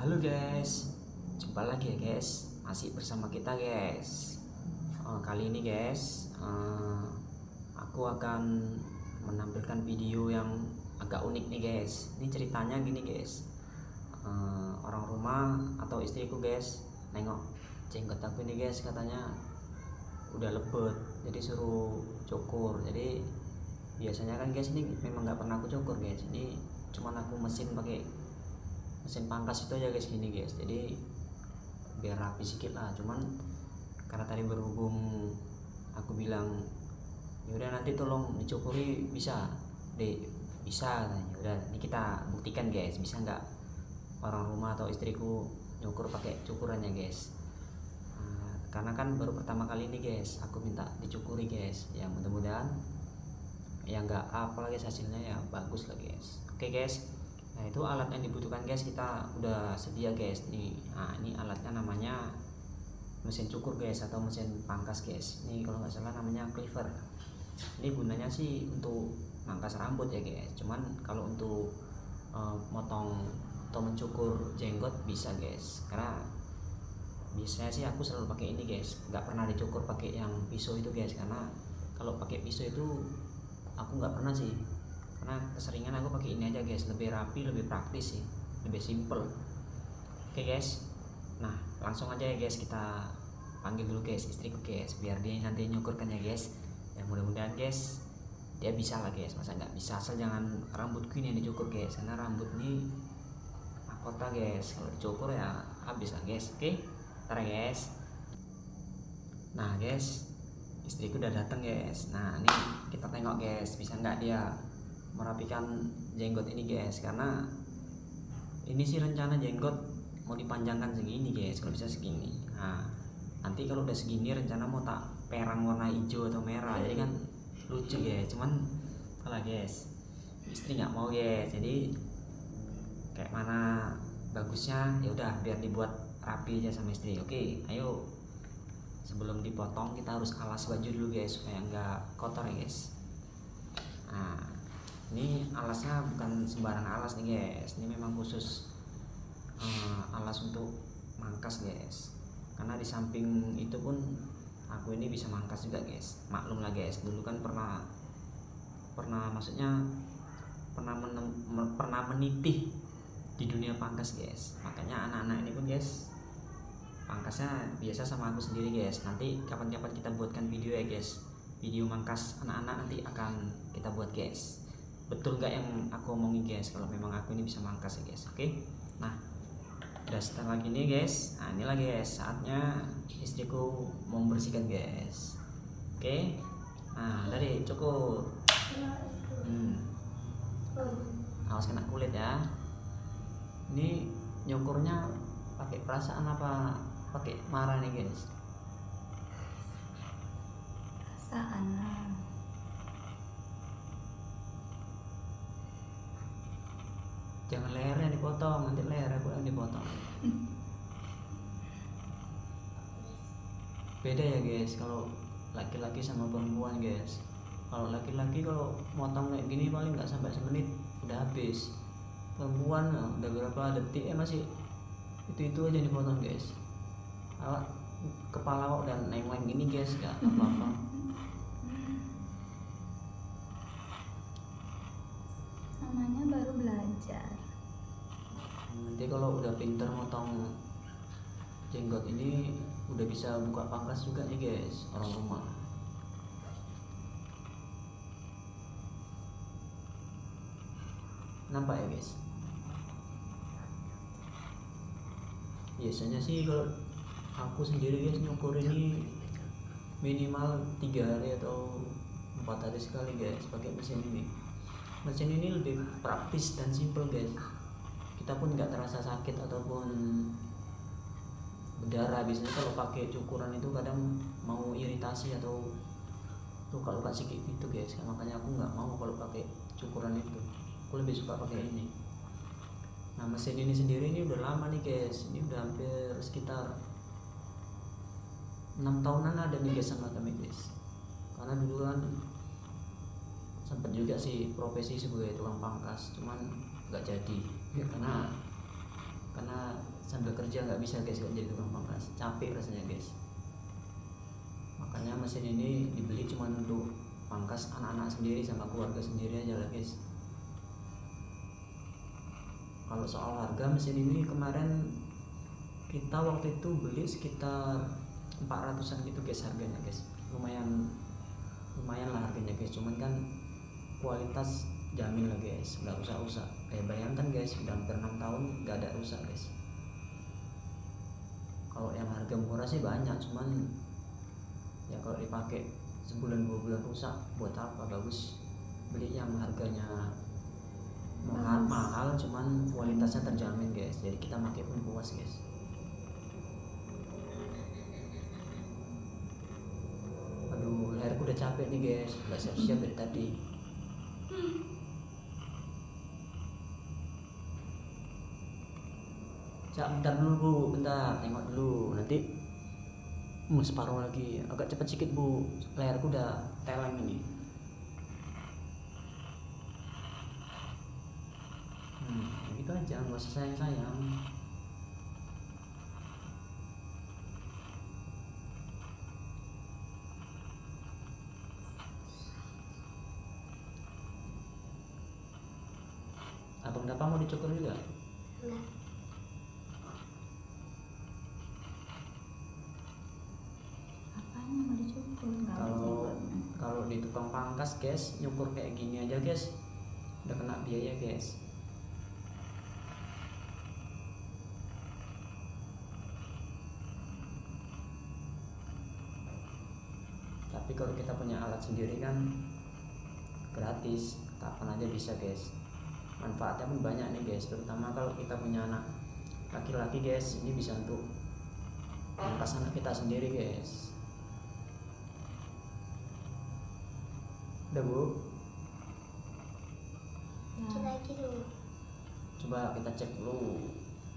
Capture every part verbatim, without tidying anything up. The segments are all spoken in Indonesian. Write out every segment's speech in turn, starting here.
Halo guys, jumpa lagi ya guys, masih bersama kita guys. Uh, kali ini guys, uh, aku akan menampilkan video yang agak unik nih guys. Ini ceritanya gini guys, uh, orang rumah atau istriku guys nengok jenggot aku ini guys, katanya udah lebet, jadi suruh cukur. Jadi biasanya kan guys ini memang nggak pernah aku cukur guys, ini cuman aku mesin pakai mesin pangkas itu aja guys, gini guys, jadi biar rapi sedikit lah. Cuman karena tadi berhubung aku bilang yaudah nanti tolong dicukuri, bisa deh, bisa katanya. Udah, ini kita buktikan guys, bisa nggak orang rumah atau istriku nyukur pakai cukurannya guys. Nah, karena kan baru pertama kali ini guys aku minta dicukuri guys, ya mudah-mudahan ya nggak apa guys, hasilnya ya bagus lah guys. Oke guys, nah itu alat yang dibutuhkan guys, kita udah sedia guys nih. Nah ini alatnya namanya mesin cukur guys, atau mesin pangkas guys. Ini kalau nggak salah namanya cleaver. Ini gunanya sih untuk mangkas rambut ya guys, cuman kalau untuk uh, motong atau mencukur jenggot bisa guys, karena biasanya sih aku selalu pakai ini guys, nggak pernah dicukur pakai yang pisau itu guys, karena kalau pakai pisau itu aku nggak pernah sih, karena keseringan aku pakai ini aja guys, lebih rapi, lebih praktis sih, lebih simple. Oke guys, nah langsung aja ya guys, kita panggil dulu guys istriku guys, biar dia nanti nyukurkan ya guys. Ya mudah-mudahan guys dia bisa lah guys, masa nggak bisa. Asal jangan rambutku ini yang dicukur guys, karena rambut ini mahkota guys, kalau dicukur ya habis lah guys. Oke, ntar ya guys. Nah guys, istriku udah datang guys. Nah ini kita tengok guys, bisa nggak dia merapikan jenggot ini guys, karena ini sih rencana jenggot mau dipanjangkan segini guys, kalau bisa segini. Nah nanti kalau udah segini rencana mau tak perang warna hijau atau merah, jadi kan lucu guys. Cuman salah guys, istri nggak mau guys, jadi kayak mana bagusnya ya udah biar dibuat rapi aja sama istri. Oke ayo, sebelum dipotong kita harus alas baju dulu guys, supaya nggak kotor ya guys. Nah ini alasnya bukan sembarang alas nih guys, ini memang khusus uh, alas untuk mangkas guys, karena di samping itu pun aku ini bisa mangkas juga guys. Maklum lah guys, dulu kan pernah pernah maksudnya pernah menem, pernah menitih di dunia pangkas guys, makanya anak-anak ini pun guys pangkasnya biasa sama aku sendiri guys. Nanti kapan-kapan kita buatkan video ya guys, video mangkas anak-anak nanti akan kita buat guys. Betul gak yang aku omongin guys, kalau memang aku ini bisa mangkas ya guys. Oke, nah udah setelah gini guys, nah inilah guys saatnya istriku mau membersihkan guys. Oke, nah dari cukup hmm. awas kena kulit ya. Ini nyukurnya pakai perasaan apa pakai marah nih guys? Perasaan lah. Jangan leher yang dipotong, nanti leher aku yang dipotong. Beda ya guys kalau laki-laki sama perempuan guys. Kalau laki-laki kalau motong kayak gini paling nggak sampai semenit udah habis. Perempuan udah berapa detik ya masih itu itu aja dipotong guys. Awak kepala awak udah neng-neng gini guys, nggak apa-apa. Namanya baru belajar. Nanti kalau udah pinter motong jenggot ini udah bisa buka pangkas juga nih guys, orang rumah. Nampak ya guys? Biasanya sih kalau aku sendiri guys nyukur ini minimal tiga hari atau empat hari sekali guys pakai mesin ini. Mesin ini lebih praktis dan simple guys, kita pun nggak terasa sakit ataupun berdarah. Biasanya kalau pakai cukuran itu kadang mau iritasi atau luka-luka sedikit gitu guys, makanya aku nggak mau kalau pakai cukuran itu, aku lebih suka pakai ini. Nah mesin ini sendiri ini udah lama nih guys, ini udah hampir sekitar enam tahunan ada nih guys sama kami guys, karena dulu kan sempat juga sih profesi sebagai tukang pangkas, cuman nggak jadi ya, karena karena sambil kerja nggak bisa guys kalau jadi tukang pangkas, capek rasanya guys. Makanya mesin ini dibeli cuma untuk pangkas anak-anak sendiri sama keluarga sendiri aja lah guys. Kalau soal harga mesin ini kemarin kita waktu itu beli sekitar empat ratusan gitu guys harganya guys. Lumayan lumayan lah harganya guys, cuman kan kualitas jamin lah guys, nggak rusak-rusak. Kayak bayangkan guys, udah hampir enam tahun nggak ada rusak guys. Kalau yang harga murah sih banyak, cuman ya kalau dipakai sebulan dua bulan rusak buat apa, bagus beli yang harganya mahal, mahal cuman kualitasnya terjamin guys, jadi kita pakai pun puas guys. Aduh, leherku udah capek nih guys, udah siap-siap dari tadi. Cak, bentar dulu bu, bentar, tengok dulu, nanti hmm, separuh lagi, agak cepat sedikit bu, leherku udah teleng ini. Hmm, gitu aja, nggak usah sayang-sayang. Abang Dapa mau dicukur juga? Enggak. Apanya mau dicukur? Nggak ada Kalau jenggotnya. kalau di tukang pangkas guys, nyukur kayak gini aja guys, udah kena biaya guys. Tapi kalau kita punya alat sendiri kan gratis, kapan aja bisa guys. Manfaatnya pun banyak nih guys, terutama kalau kita punya anak laki-laki guys, ini bisa untuk pangkas anak kita sendiri guys. Udah bu, Nah, lagi dulu. coba kita cek dulu.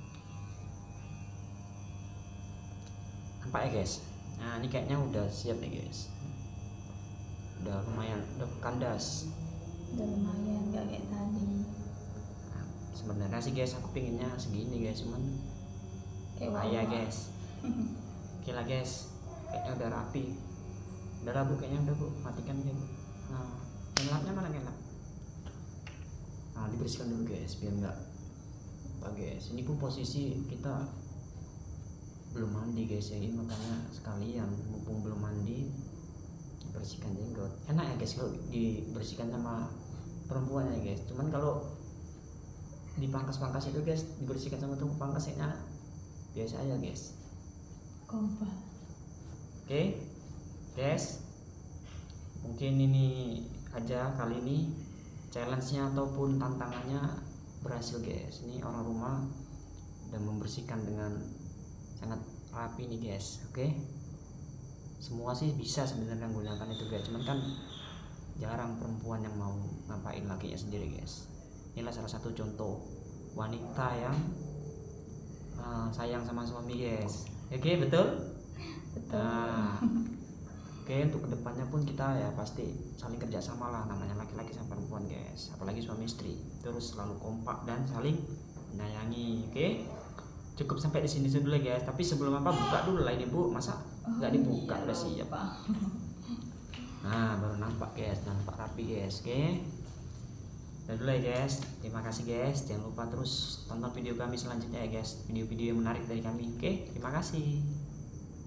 Nampak ya guys, nah ini kayaknya udah siap nih guys, udah lumayan, udah kandas. udah lumayan nggak kayak tadi. Nah, sebenarnya sih guys aku pinginnya segini guys, cuman Kayak bahaya wawa. guys. Oke lah guys, kayaknya udah rapi. Udah lah bu, kayaknya udah bu, matikan ya bu. Nah, ngelapnya mana ngelap? Nah, dibersihkan dulu guys, biar enggak apa guys. Ini pun posisi kita belum mandi guys ya, ini makanya sekalian mumpung belum mandi bersihkan jenggot. Enak ya guys kalau dibersihkan sama perempuan ya guys. Cuman kalau dipangkas-pangkas itu guys, dibersihkan sama tukang pangkas kayaknya biasa aja guys. Kompa. Oke guys, mungkin ini aja kali ini challenge-nya ataupun tantangannya berhasil guys. Ini orang rumah udah membersihkan dengan sangat rapi nih guys. Oke, semua sih bisa sebenarnya menggunakan itu guys, cuman kan jarang perempuan yang mau ngapain lakinya sendiri guys. Inilah salah satu contoh wanita yang uh, sayang sama suami guys. Oke, betul? Betul. Nah, oke, untuk kedepannya pun kita ya pasti saling kerjasama lah, namanya laki-laki sama perempuan guys, apalagi suami istri, terus selalu kompak dan saling menyayangi. Oke, cukup sampai di sini dulu guys. Tapi sebelum apa, buka dulu lah ini bu, masa nggak dibuka? iya, Udah siap. lupa. Nah, baru nampak guys, nampak rapi guys. Oke, udah dulu ya guys, terima kasih guys. Jangan lupa terus tonton video kami selanjutnya ya guys, video-video yang menarik dari kami. Oke, terima kasih.